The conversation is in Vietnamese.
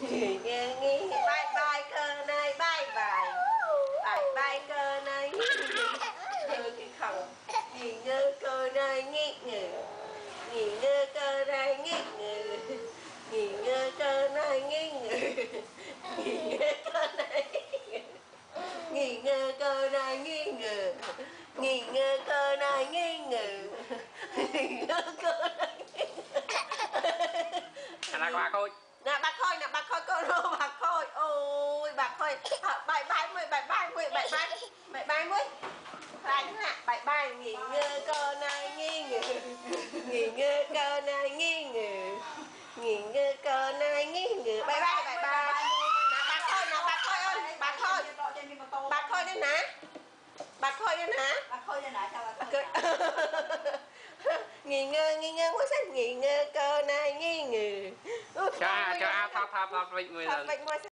nghỉ ngơi nghỉ bye bye cơ này bye bye bye bye cơ này cái khẩu nghỉ ngơi cơ này nghỉ ngơi cơ này nghỉ ngơi cơ này nghỉ ngơi cơ này nghỉ ngơi cơ này nghỉ ngơi cơ này nghỉ ngơi cơ này bà khôi nè bà khôi con rô bà khôi ôi bà khôi bài bài mươi phải nè bài nghỉ ngơi cơ này nghỉ ngơi cơ này nghỉ ngơi cơ này nghỉ bài bài nè bà khôi ơi bà khôi đây nè bà khôi đây nè nghỉ ngơi quá sách nghỉ ngơi cơ này nghỉ ngơi cho ao thao vịnh 10 lần